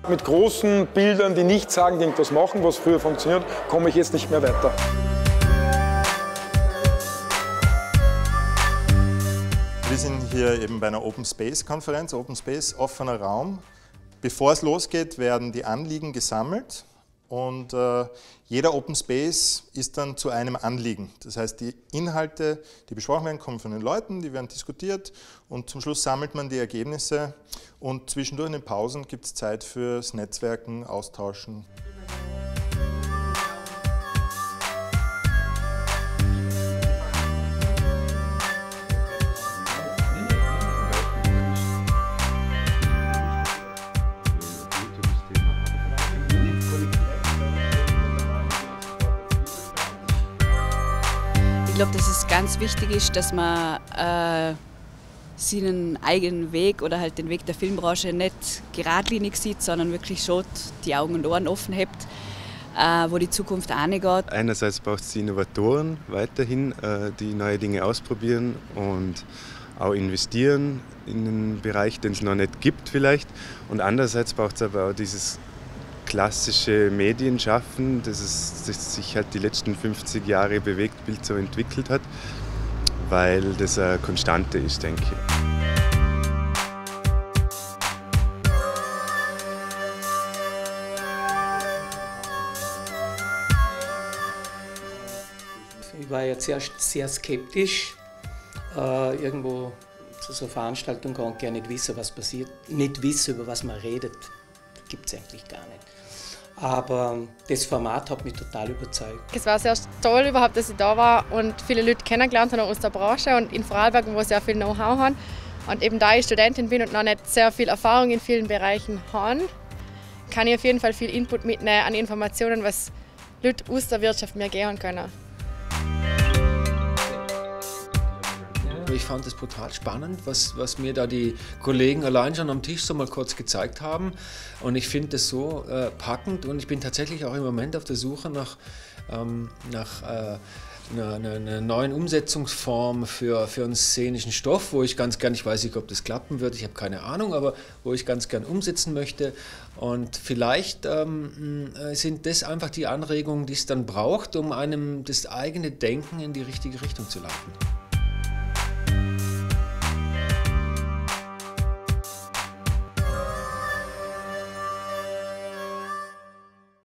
Mit großen Bildern, die nicht sagen, die irgendwas machen, was früher funktioniert, komme ich jetzt nicht mehr weiter. Wir sind hier eben bei einer Open Space Konferenz, Open Space, offener Raum. Bevor es losgeht, werden die Anliegen gesammelt und jeder Open Space ist dann zu einem Anliegen. Das heißt, die Inhalte, die besprochen werden, kommen von den Leuten, die werden diskutiert und zum Schluss sammelt man die Ergebnisse und zwischendurch in den Pausen gibt es Zeit fürs Netzwerken, Austauschen. Ich glaube, dass es ganz wichtig ist, dass man seinen eigenen Weg oder halt den Weg der Filmbranche nicht geradlinig sieht, sondern wirklich schon die Augen und Ohren offen hat, wo die Zukunft angeht. Einerseits braucht es die Innovatoren weiterhin, die neue Dinge ausprobieren und auch investieren in einen Bereich, den es noch nicht gibt vielleicht. Und andererseits braucht es aber auch dieses klassische Medienschaffen, das sich halt die letzten 50 Jahre Bewegtbild so entwickelt hat, weil das eine Konstante ist, denke ich. Ich war ja zuerst sehr skeptisch, irgendwo zu so einer Veranstaltung gehen und gerne nicht wissen, was passiert, nicht wissen, über was man redet. Gibt es eigentlich gar nicht. Aber das Format hat mich total überzeugt. Es war sehr toll überhaupt, dass ich da war und viele Leute kennengelernt habe aus der Branche und in Vorarlberg, wo ich sehr viel Know-how habe. Und eben da ich Studentin bin und noch nicht sehr viel Erfahrung in vielen Bereichen habe, kann ich auf jeden Fall viel Input mitnehmen an Informationen, was Leute aus der Wirtschaft mir geben können. Ich fand es brutal spannend, was mir da die Kollegen allein schon am Tisch so mal kurz gezeigt haben. Und ich finde das so packend und ich bin tatsächlich auch im Moment auf der Suche nach einer neuen Umsetzungsform für einen szenischen Stoff, wo ich ganz gern, ich weiß nicht, ob das klappen wird, ich habe keine Ahnung, aber wo ich ganz gern umsetzen möchte. Und vielleicht sind das einfach die Anregungen, die es dann braucht, um einem das eigene Denken in die richtige Richtung zu leiten.